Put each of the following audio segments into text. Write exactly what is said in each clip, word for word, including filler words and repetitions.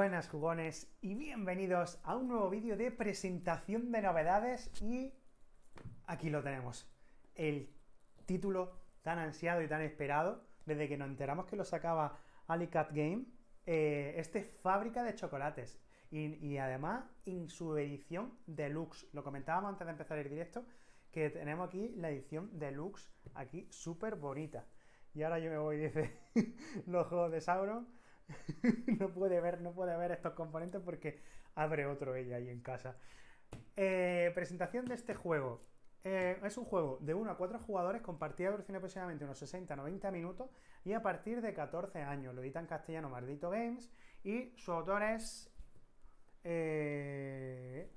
Buenas jugones y bienvenidos a un nuevo vídeo de presentación de novedades y aquí lo tenemos, el título tan ansiado y tan esperado desde que nos enteramos que lo sacaba Alicat Game, eh, este Fábrica de Chocolates y, y además en su edición deluxe. Lo comentábamos antes de empezar el directo que tenemos aquí la edición deluxe aquí súper bonita y ahora yo me voy, dice los juegos de Sauron. no puede ver, no puede ver estos componentes porque abre otro ella ahí en casa. Eh, presentación de este juego. Eh, es un juego de uno a cuatro jugadores con partida de duración aproximadamente unos sesenta a noventa minutos y a partir de catorce años. Lo edita en castellano Maldito Games y su autor es eh,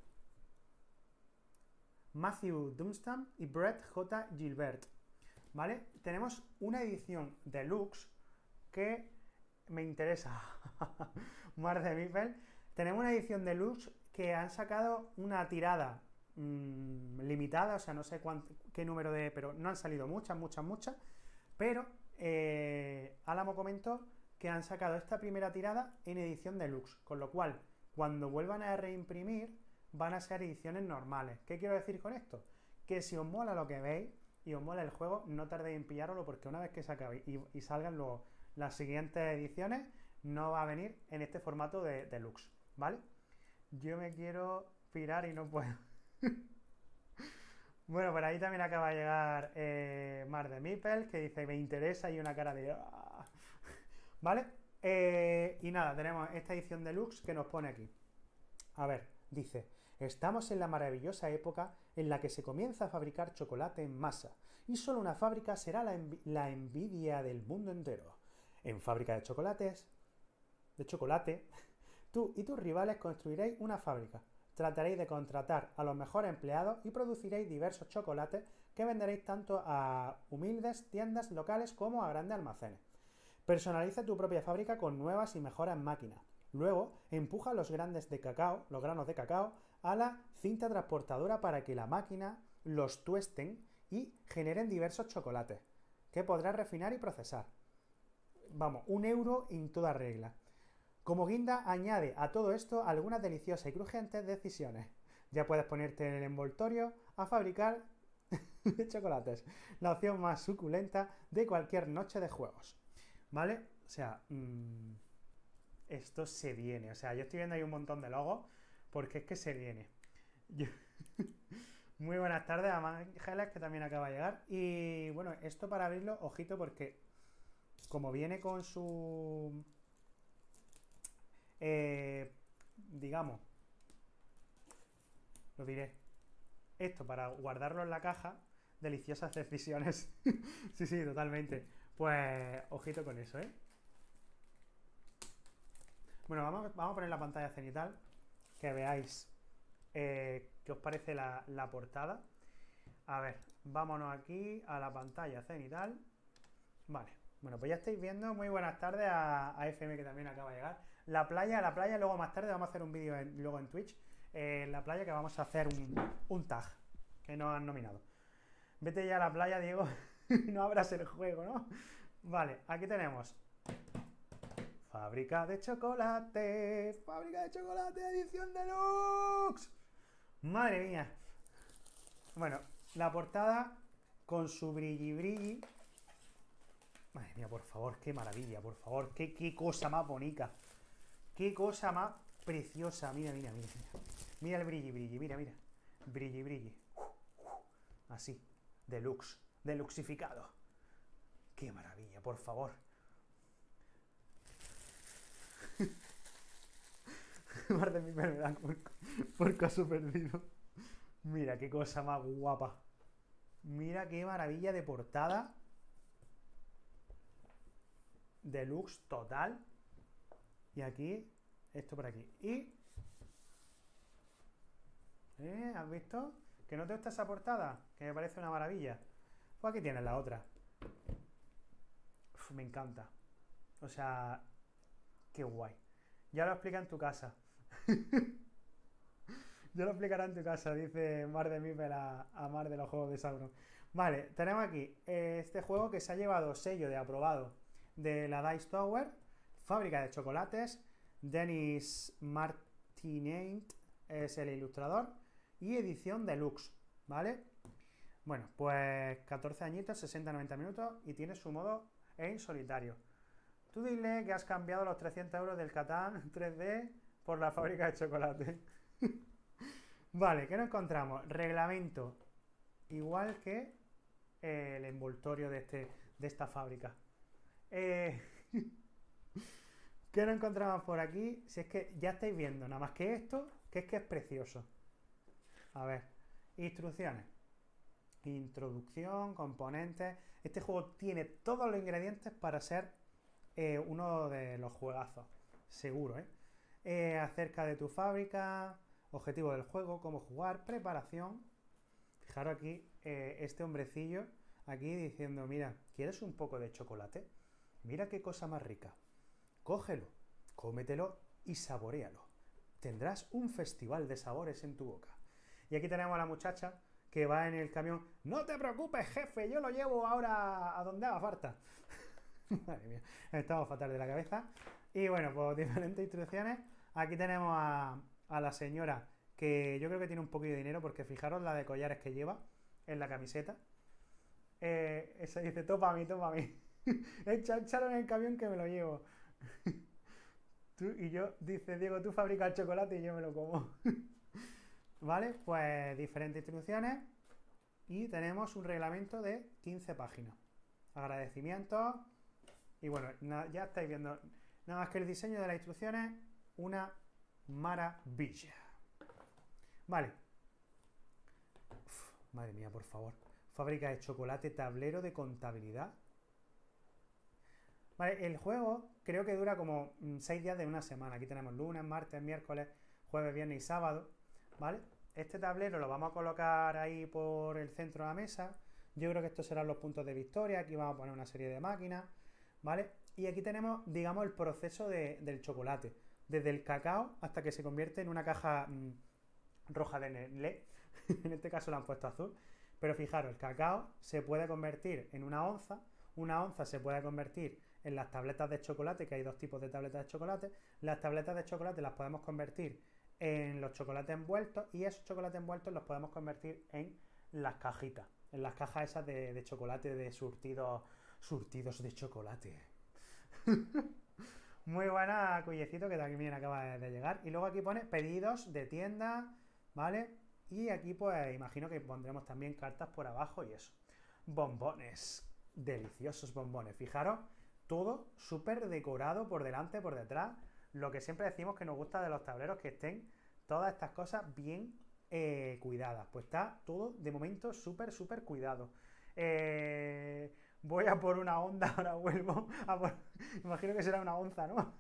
Matthew Dunstan y Brett J. Gilbert. ¿Vale? Tenemos una edición deluxe que me interesa. Mar de Mipel. Tenemos una edición deluxe que han sacado una tirada mmm, limitada, o sea, no sé cuánto, qué número de... pero no han salido muchas, muchas, muchas. Pero eh, Álamo comentó que han sacado esta primera tirada en edición deluxe, con lo cual, cuando vuelvan a reimprimir, van a ser ediciones normales. ¿Qué quiero decir con esto? Que si os mola lo que veis y os mola el juego, no tardéis en pillároslo, porque una vez que se acabe y, y salgan los las siguientes ediciones, no va a venir en este formato de deluxe, ¿vale? Yo me quiero pirar y no puedo. Bueno, por ahí también acaba de llegar eh, Mar de Mipel, que dice me interesa y una cara de... ¡Ah! ¿Vale? Eh, y nada, tenemos esta edición deluxe que nos pone aquí. A ver, dice, estamos en la maravillosa época en la que se comienza a fabricar chocolate en masa, y solo una fábrica será la, envi la envidia del mundo entero. En Fábrica de Chocolates, de chocolate, tú y tus rivales construiréis una fábrica. Trataréis de contratar a los mejores empleados y produciréis diversos chocolates que venderéis tanto a humildes tiendas locales como a grandes almacenes. Personaliza tu propia fábrica con nuevas y mejores máquinas. Luego, empuja los grandes de cacao, los granos de cacao, a la cinta transportadora para que la máquina los tuesten y generen diversos chocolates, que podrás refinar y procesar. Vamos, un euro en toda regla. Como guinda, añade a todo esto algunas deliciosas y crujientes decisiones. Ya puedes ponerte en el envoltorio a fabricar chocolates. La opción más suculenta de cualquier noche de juegos. ¿Vale? O sea, mmm, esto se viene. O sea, yo estoy viendo ahí un montón de logos porque es que se viene. Yo... Muy buenas tardes a Ángeles, que también acaba de llegar. Y bueno, esto para abrirlo, ojito, porque como viene con su... Eh, digamos, lo diré, esto para guardarlo en la caja, deliciosas decisiones. Sí, sí, totalmente. Pues, ojito con eso, ¿eh? Bueno, vamos, vamos a poner la pantalla cenital, que veáis eh, qué os parece la, la portada. A ver, vámonos aquí a la pantalla cenital. Vale. Bueno, pues ya estáis viendo, muy buenas tardes a, a F M, que también acaba de llegar. La playa, la playa, luego más tarde vamos a hacer un vídeo en, luego en Twitch, eh, en la playa, que vamos a hacer un, un tag, que nos han nominado. Vete ya a la playa, Diego, no abras el juego, ¿no? Vale, aquí tenemos Fábrica de Chocolate, Fábrica de Chocolate, edición deluxe. Madre mía. Bueno, la portada con su brilli brilli. Madre mía, por favor, qué maravilla, por favor, qué, qué cosa más bonita. Qué cosa más preciosa. Mira, mira, mira, mira. Mira el brilli, brilli, mira, mira. Brilli, brilli. Así, deluxe, deluxificado. Qué maravilla, por favor. Mar de mi me dan por, por caso perdido. Mira, qué cosa más guapa. Mira qué maravilla de portada. Deluxe total. Y aquí, esto por aquí. Y... ¿Eh? ¿Has visto? ¿Que no te gusta esa portada? Que me parece una maravilla. Pues aquí tienes la otra. Uf, me encanta. O sea, qué guay. Ya lo explica en tu casa. Ya lo explicará en tu casa, dice Mar de Mipel a, a Mar de los juegos de Sauron. Vale, tenemos aquí este juego que se ha llevado sello de aprobado de la Dice Tower, Fábrica de Chocolates, Denis Martinait es el ilustrador y edición deluxe, ¿vale? Bueno, pues catorce añitos, sesenta a noventa minutos y tiene su modo en solitario. Tú dile que has cambiado los trescientos euros del Catán tres D por la fábrica de chocolate. Vale, ¿qué nos encontramos? Reglamento, igual que eh, el envoltorio de, este, de esta fábrica. Eh, ¿Qué nos encontramos por aquí? Si es que ya estáis viendo, nada más que esto, que es que es precioso. A ver, instrucciones. Introducción, componentes. Este juego tiene todos los ingredientes para ser eh, uno de los juegazos. Seguro, ¿eh? eh acerca de tu fábrica, objetivo del juego, cómo jugar, preparación. Fijaros aquí, eh, este hombrecillo aquí diciendo, mira, ¿quieres un poco de chocolate? Mira qué cosa más rica. Cógelo, cómetelo y saboréalo. Tendrás un festival de sabores en tu boca. Y aquí tenemos a la muchacha que va en el camión. No te preocupes, jefe, yo lo llevo ahora a donde haga falta. Madre mía, estamos fatal de la cabeza. Y bueno, pues diferentes instrucciones. Aquí tenemos a, a la señora que yo creo que tiene un poquito de dinero porque fijaros la de collares que lleva en la camiseta. Eh, esa dice, topa a mí, topa a mí. Échalo en el camión que me lo llevo. Tú y yo, dice Diego, tú fabricas el chocolate y yo me lo como. Vale, pues diferentes instrucciones y tenemos un reglamento de quince páginas. Agradecimientos y bueno, ya estáis viendo, nada más que el diseño de las instrucciones, una maravilla. Vale. Uf, madre mía, por favor. Fábrica de chocolate, tablero de contabilidad. Vale, el juego creo que dura como seis días de una semana. Aquí tenemos lunes, martes, miércoles, jueves, viernes y sábado. ¿Vale? Este tablero lo vamos a colocar ahí por el centro de la mesa. Yo creo que estos serán los puntos de victoria. Aquí vamos a poner una serie de máquinas, ¿vale? Y aquí tenemos, digamos, el proceso de, del chocolate. Desde el cacao hasta que se convierte en una caja mmm, roja de Nestlé. En este caso lo han puesto azul. Pero fijaros, el cacao se puede convertir en una onza. Una onza se puede convertir en las tabletas de chocolate, que hay dos tipos de tabletas de chocolate. Las tabletas de chocolate las podemos convertir en los chocolates envueltos y esos chocolates envueltos los podemos convertir en las cajitas, en las cajas esas de, de chocolate, de surtidos, surtidos de chocolate. Muy buena, Cuyecito, que también acaba de llegar. Y luego aquí pone pedidos de tienda, ¿vale? Y aquí pues imagino que pondremos también cartas por abajo y eso. Bombones, deliciosos bombones. Fijaros, todo súper decorado por delante, por detrás. Lo que siempre decimos que nos gusta de los tableros, que estén todas estas cosas bien eh, cuidadas. Pues está todo de momento súper, súper cuidado. Eh, voy a por una onda, ahora vuelvo a por... Imagino que será una onza, ¿no?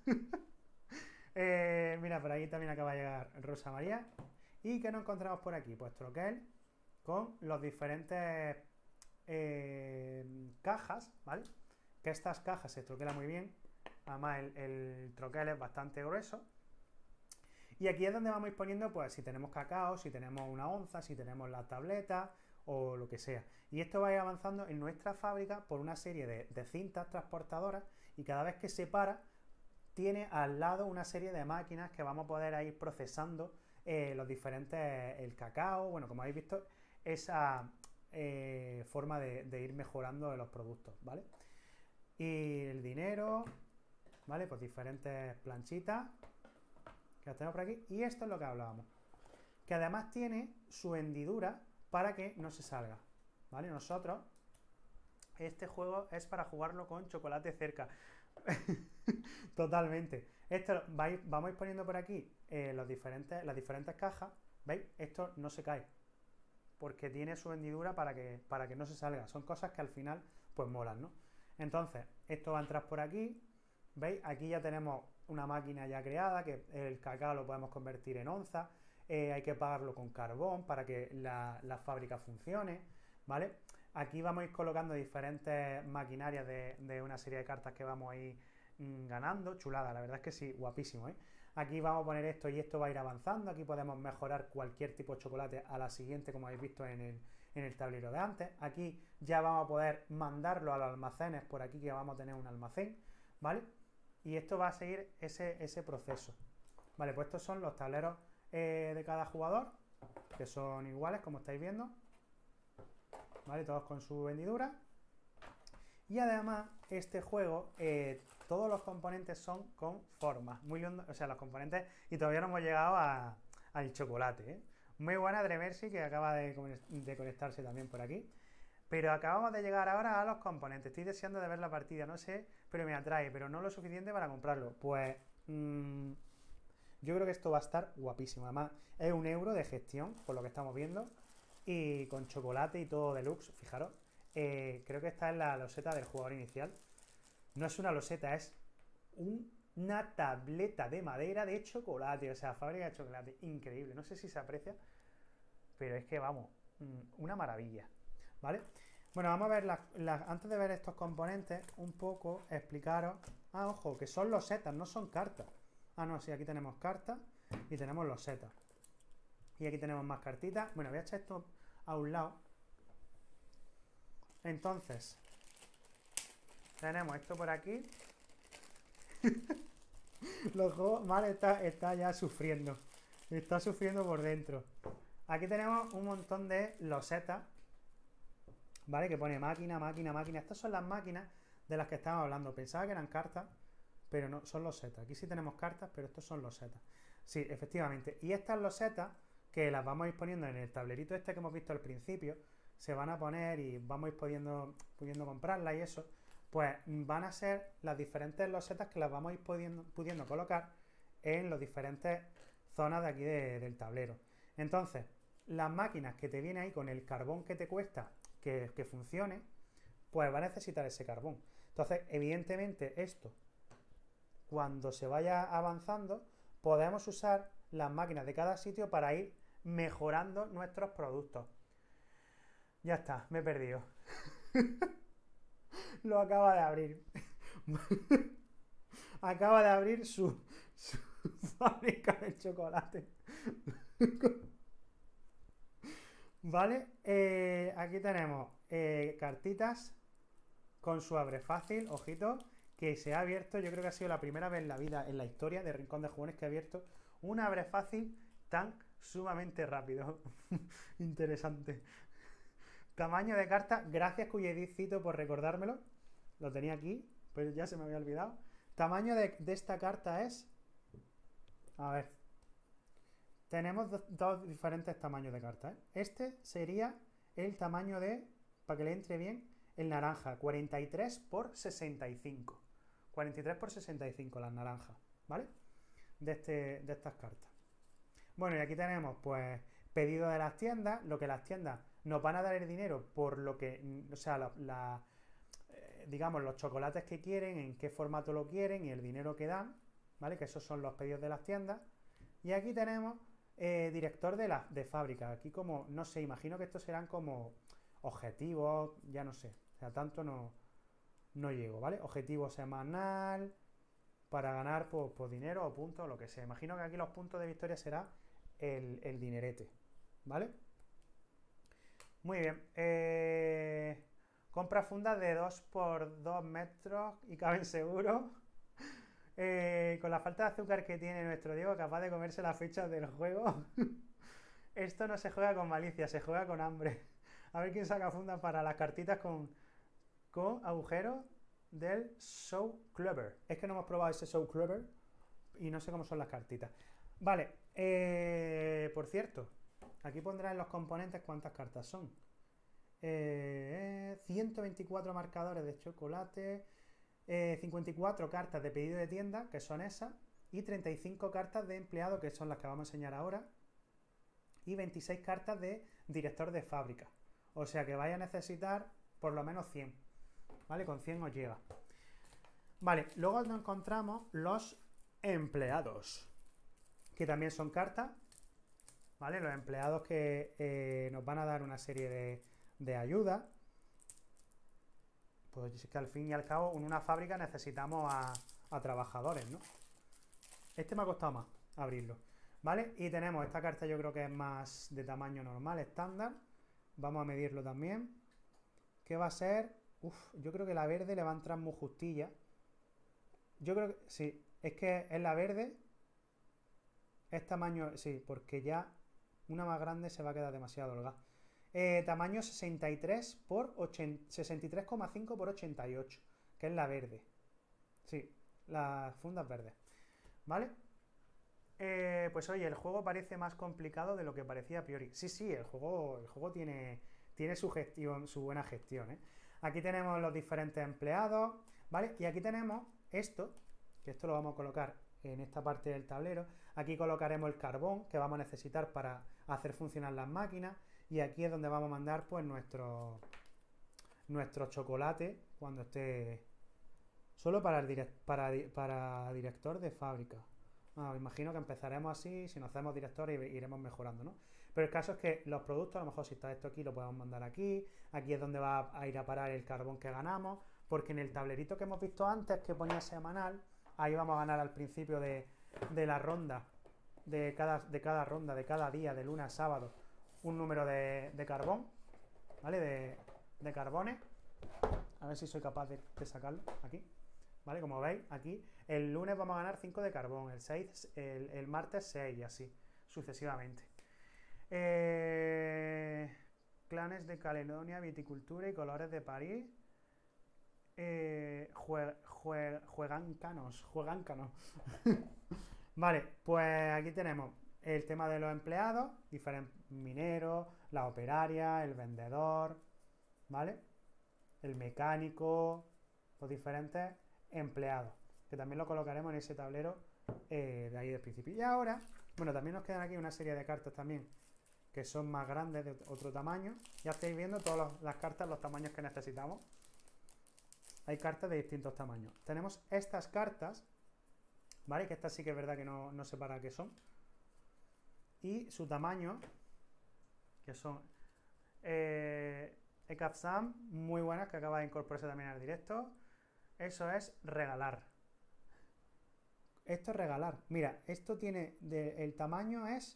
eh, mira, por ahí también acaba de llegar Rosa María. ¿Y qué nos encontramos por aquí? Pues troquel con los diferentes eh, cajas, ¿vale? Que estas cajas se troquelan muy bien. Además el, el troquel es bastante grueso. Y aquí es donde vamos a ir poniendo, pues, si tenemos cacao, si tenemos una onza, si tenemos la tableta o lo que sea. Y esto va a ir avanzando en nuestra fábrica por una serie de, de cintas transportadoras y cada vez que se para, tiene al lado una serie de máquinas que vamos a poder ir procesando eh, los diferentes, el cacao, bueno, como habéis visto, esa eh, forma de, de ir mejorando los productos, ¿vale? Y el dinero... ¿Vale? Pues diferentes planchitas que las tenemos por aquí. Y esto es lo que hablábamos. Que además tiene su hendidura para que no se salga. ¿Vale? Nosotros, este juego es para jugarlo con chocolate cerca. Totalmente. Esto vais, vamos a ir poniendo por aquí eh, los diferentes, las diferentes cajas. ¿Veis? Esto no se cae. Porque tiene su hendidura para que, para que no se salga. Son cosas que al final pues molan, ¿no? Entonces, esto va a entrar por aquí. ¿Veis? Aquí ya tenemos una máquina ya creada, que el cacao lo podemos convertir en onza, eh, hay que pagarlo con carbón para que la, la fábrica funcione, ¿vale? Aquí vamos a ir colocando diferentes maquinarias de, de una serie de cartas que vamos a ir mmm, ganando, chulada, la verdad es que sí, guapísimo, ¿eh? Aquí vamos a poner esto y esto va a ir avanzando, aquí podemos mejorar cualquier tipo de chocolate a la siguiente, como habéis visto en el, en el tablero de antes. Aquí ya vamos a poder mandarlo a los almacenes, por aquí que vamos a tener un almacén, ¿vale? Y esto va a seguir ese, ese proceso. Vale, pues estos son los tableros eh, de cada jugador, que son iguales, como estáis viendo. Vale, todos con su hendidura. Y además, este juego, eh, todos los componentes son con formas. Muy lindo, o sea, los componentes, y todavía no hemos llegado a, al chocolate, ¿eh? Muy buena Dremersi, que acaba de, de conectarse también por aquí. Pero acabamos de llegar ahora a los componentes. Estoy deseando de ver la partida, no sé, pero me atrae, pero no lo suficiente para comprarlo. Pues mmm, yo creo que esto va a estar guapísimo. Además, es un euro de gestión, por lo que estamos viendo. Y con chocolate y todo deluxe, fijaros. Eh, creo que esta es la loseta del jugador inicial. No es una loseta, es un, una tableta de madera de chocolate. O sea, fábrica de chocolate. Increíble. No sé si se aprecia, pero es que vamos, una maravilla. ¿Vale? Bueno, vamos a ver, las, las, antes de ver estos componentes, un poco explicaros. Ah, ojo, que son losetas, no son cartas. Ah, no, sí, aquí tenemos cartas y tenemos losetas. Y aquí tenemos más cartitas. Bueno, voy a echar esto a un lado. Entonces, tenemos esto por aquí. Los juegos, vale, está, está ya sufriendo. Está sufriendo por dentro. Aquí tenemos un montón de losetas, ¿vale? Que pone máquina, máquina, máquina. Estas son las máquinas de las que estamos hablando. Pensaba que eran cartas, pero no, son losetas. Aquí sí tenemos cartas, pero estos son losetas. Sí, efectivamente. Y estas losetas, que las vamos a ir poniendo en el tablerito este que hemos visto al principio, se van a poner y vamos a ir pudiendo, pudiendo comprarlas y eso, pues van a ser las diferentes losetas que las vamos a ir pudiendo, pudiendo colocar en las diferentes zonas de aquí de, del tablero. Entonces, las máquinas que te vienen ahí con el carbón que te cuesta que, que funcione, pues va a necesitar ese carbón. Entonces, evidentemente, esto, cuando se vaya avanzando, podemos usar las máquinas de cada sitio para ir mejorando nuestros productos. Ya está, me he perdido. Lo acaba de abrir. Acaba de abrir su, su fábrica de chocolate. Vale, eh, aquí tenemos eh, cartitas con su abre fácil, ojito, que se ha abierto. Yo creo que ha sido la primera vez en la vida, en la historia de Rincón de Jugones, que ha abierto un abre fácil tan sumamente rápido. Interesante. Tamaño de carta, gracias Cuyedicito por recordármelo. Lo tenía aquí, pero ya se me había olvidado. Tamaño de, de esta carta es... A ver. Tenemos do, dos diferentes tamaños de carta, ¿eh? Este sería el tamaño de, para que le entre bien, el naranja. cuarenta y tres por sesenta y cinco. cuarenta y tres por sesenta y cinco las naranjas, ¿vale? De, este, de estas cartas. Bueno, y aquí tenemos, pues, pedido de las tiendas. Lo que las tiendas nos van a dar el dinero por lo que, o sea, la, la, eh, digamos, los chocolates que quieren, en qué formato lo quieren y el dinero que dan, ¿vale? Que esos son los pedidos de las tiendas. Y aquí tenemos eh, director de, la, de fábrica. Aquí como, no sé, imagino que estos serán como objetivos, ya no sé. O sea, tanto no, no llego, ¿vale? Objetivo semanal para ganar por, por dinero o puntos, lo que sea. Imagino que aquí los puntos de victoria será el, el dinerete, ¿vale? Muy bien. Eh, compra fundas de dos por dos metros y caben seguro. Eh, con la falta de azúcar que tiene nuestro Diego, capaz de comerse las fichas del juego. Esto no se juega con malicia, se juega con hambre. A ver quién saca fundas para las cartitas con, con agujeros del So Clever. Es que no hemos probado ese So Clever y no sé cómo son las cartitas. Vale, eh, por cierto, aquí pondrá en los componentes cuántas cartas son. Eh, ciento veinticuatro marcadores de chocolate, eh, cincuenta y cuatro cartas de pedido de tienda, que son esas, y treinta y cinco cartas de empleado, que son las que vamos a enseñar ahora, y veintiséis cartas de director de fábrica. O sea que vais a necesitar por lo menos cien, ¿vale? Con cien os llega. Vale, luego nos encontramos los empleados, que también son cartas, ¿vale? Los empleados que eh, nos van a dar una serie de, de ayudas. Pues es que al fin y al cabo en una fábrica necesitamos a, a trabajadores, ¿no? Este me ha costado más abrirlo, ¿vale? Y tenemos esta carta, yo creo que es más de tamaño normal, estándar. Vamos a medirlo también. ¿Qué va a ser? Uf, yo creo que la verde le va a entrar muy justilla. Yo creo que sí. Es que es la verde. Es tamaño. Sí, porque ya una más grande se va a quedar demasiado holgada. Eh, tamaño sesenta y tres por sesenta y tres coma cinco por ochenta y ocho. Que es la verde. Sí, las fundas verdes. ¿Vale? Eh, pues oye, el juego parece más complicado de lo que parecía a priori. Sí, sí, el juego, el juego tiene, tiene su gestión, su buena gestión, ¿eh? Aquí tenemos los diferentes empleados, ¿vale? Y aquí tenemos esto, que esto lo vamos a colocar en esta parte del tablero. Aquí colocaremos el carbón que vamos a necesitar para hacer funcionar las máquinas. Y aquí es donde vamos a mandar pues nuestro, nuestro chocolate cuando esté solo para, el direct, para, para director de fábrica. Ah, imagino que empezaremos así, si nos hacemos directores iremos mejorando, ¿no? Pero el caso es que los productos, a lo mejor si está esto aquí, lo podemos mandar aquí. Aquí es donde va a ir a parar el carbón que ganamos, porque en el tablerito que hemos visto antes, que ponía semanal, ahí vamos a ganar al principio de, de la ronda, de cada, de cada ronda, de cada día, de lunes a sábado, un número de, de carbón, ¿vale? De, de carbones. A ver si soy capaz de, de sacarlo aquí. ¿Vale? Como veis, aquí el lunes vamos a ganar cinco de carbón, el, seis, el, el martes seis y así, sucesivamente. Eh, clanes de Caledonia, viticultura y colores de París. Eh, jue, jue, juegan canos, juegan canos. Vale, pues aquí tenemos el tema de los empleados, diferentes mineros, la operaria, el vendedor, ¿vale? El mecánico, los diferentes empleados, que también lo colocaremos en ese tablero eh, de ahí del principio. Y ahora, bueno, también nos quedan aquí una serie de cartas también que son más grandes, de otro tamaño. Ya estáis viendo todas las cartas, los tamaños que necesitamos. Hay cartas de distintos tamaños. Tenemos estas cartas, ¿vale? Que estas sí que es verdad que no, no sé para qué son. Y su tamaño, que son eh, Ecapsam, muy buenas, que acaba de incorporarse también al directo. Eso es regalar. Esto es regalar. Mira, esto tiene, de, el tamaño es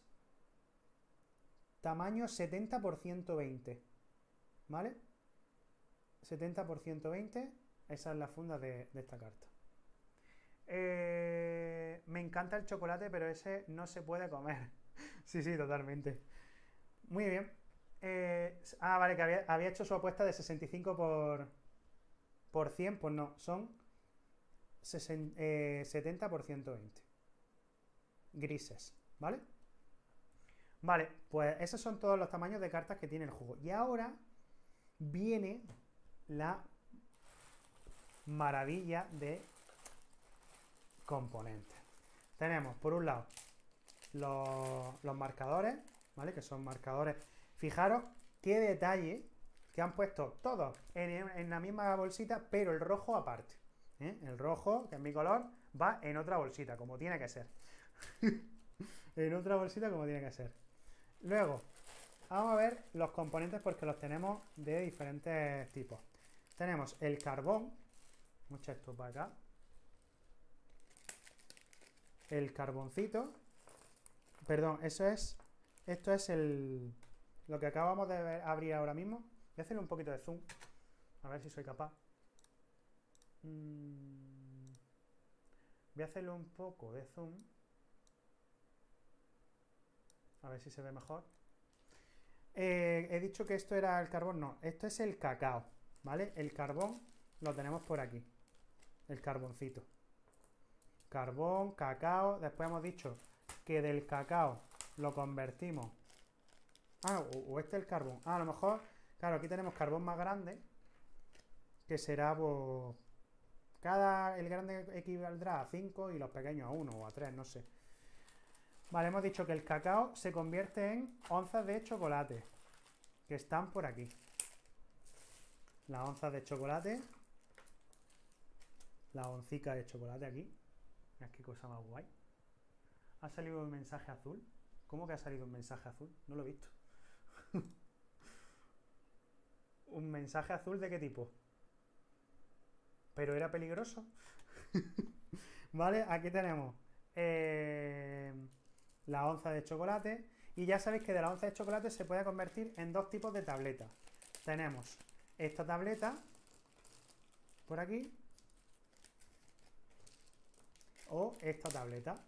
tamaño setenta por ciento veinte. ¿Vale? setenta por ciento veinte. Esa es la funda de, de esta carta. Eh, me encanta el chocolate, pero ese no se puede comer. Sí, sí, totalmente. Muy bien. Eh, ah, vale, que había, había hecho su apuesta de sesenta y cinco por... por cien, pues no, son sesenta, eh, setenta por ciento veinte. Grises, ¿vale? Vale, pues esos son todos los tamaños de cartas que tiene el juego. Y ahora viene la maravilla de componentes. Tenemos, por un lado, los, los marcadores, ¿vale? Que son marcadores. Fijaros qué detalle que han puesto todos en, en la misma bolsita, pero el rojo aparte. ¿eh? El rojo, que es mi color, va en otra bolsita, como tiene que ser. En otra bolsita, como tiene que ser. Luego, vamos a ver los componentes porque los tenemos de diferentes tipos. Tenemos el carbón. Vamos a echar esto para acá. El carboncito. Perdón, eso es... Esto es el... Lo que acabamos de ver, abrir ahora mismo. Voy a hacerle un poquito de zoom. A ver si soy capaz. Mm. Voy a hacerle un poco de zoom. A ver si se ve mejor. Eh, he dicho que esto era el carbón. No, esto es el cacao. ¿Vale? El carbón lo tenemos por aquí. El carboncito. Carbón, cacao. Después hemos dicho que del cacao lo convertimos. Ah, o, o este es el carbón. Ah, a lo mejor... Claro, aquí tenemos carbón más grande, que será, pues, cada, el grande equivaldrá a cinco y los pequeños a uno o a tres, no sé. Vale, hemos dicho que el cacao se convierte en onzas de chocolate, que están por aquí. Las onzas de chocolate, la oncica de chocolate aquí. Mirad qué cosa más guay. ¿Ha salido un mensaje azul? ¿Cómo que ha salido un mensaje azul? No lo he visto. ¿Un mensaje azul de qué tipo? ¿Pero era peligroso? Vale, aquí tenemos eh, la onza de chocolate. Y ya sabéis que de la onza de chocolate se puede convertir en dos tipos de tabletas. Tenemos esta tableta por aquí. o esta tableta.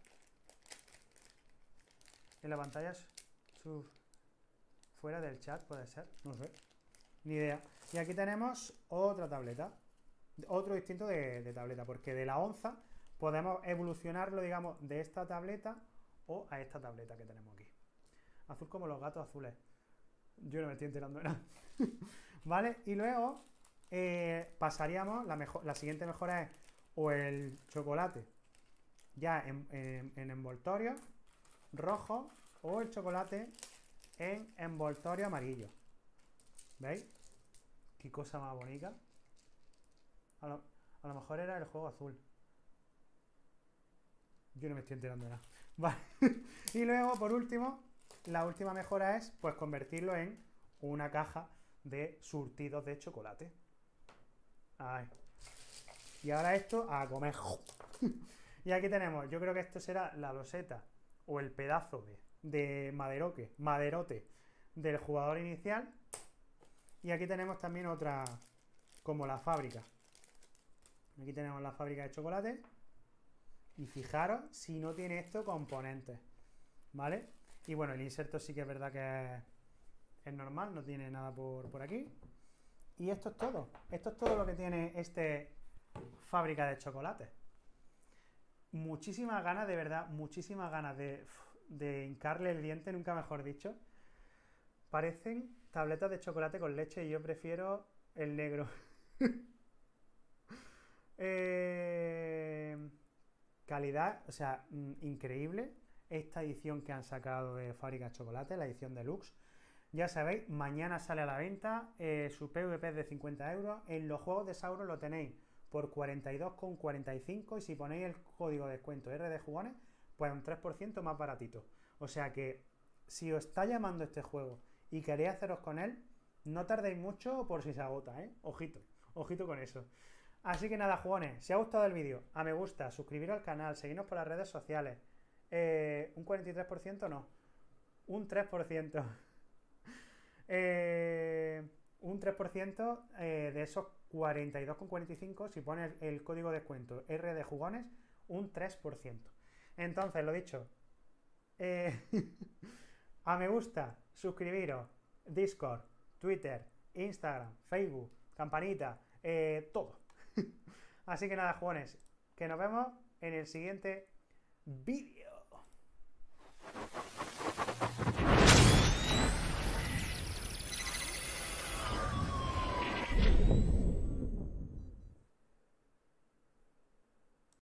En la pantalla su, fuera del chat puede ser, no sé, ni idea. Y aquí tenemos otra tableta, otro distinto de, de tableta, porque de la onza podemos evolucionarlo, digamos, de esta tableta o a esta tableta que tenemos aquí. Azul como los gatos azules. Yo no me estoy enterando de nada. ¿Vale? Y luego eh, pasaríamos, la, mejor, la siguiente mejora es o el chocolate ya en, en, en envoltorio rojo o el chocolate en envoltorio amarillo. ¿Veis? Qué cosa más bonita. A lo, a lo mejor era el juego azul. Yo no me estoy enterando de nada. Vale. Y luego, por último, la última mejora es pues convertirlo en una caja de surtidos de chocolate. Ay. Y ahora esto a comer. Y aquí tenemos, yo creo que esto será la loseta o el pedazo de, de maderoque, maderote del jugador inicial. Y aquí tenemos también otra, como la fábrica. Aquí tenemos la fábrica de chocolate. Y fijaros si no tiene esto componentes, ¿vale? Y bueno, el inserto sí que es verdad que es, es normal, no tiene nada por, por aquí. Y esto es todo. Esto es todo lo que tiene este fábrica de chocolate. Muchísimas ganas, de verdad, muchísimas ganas de, de hincarle el diente, nunca mejor dicho. Parecen tabletas de chocolate con leche y yo prefiero el negro. eh... Calidad, o sea, mmm, increíble esta edición que han sacado de Fábrica de Chocolate, la edición deluxe. Ya sabéis, mañana sale a la venta, eh, su P V P es de cincuenta euros. En los juegos de Sauron lo tenéis por cuarenta y dos con cuarenta y cinco y si ponéis el código de descuento R de Jugones, pues un tres por ciento más baratito. O sea que si os está llamando este juego y queréis haceros con él, no tardéis mucho por si se agota, ¿eh? Ojito, ojito con eso. Así que nada, jugones, si os ha gustado el vídeo, a me gusta, suscribiros al canal, seguidnos por las redes sociales. Eh, un cuarenta y tres por ciento no, un tres por ciento. eh, un tres por ciento eh, de esos cuarenta y dos con cuarenta y cinco, si pones el código de descuento R de jugones, un tres por ciento. Entonces, lo dicho, eh, a me gusta, suscribiros, Discord, Twitter, Instagram, Facebook, campanita, eh, todo. Así que nada, jugones, que nos vemos en el siguiente vídeo.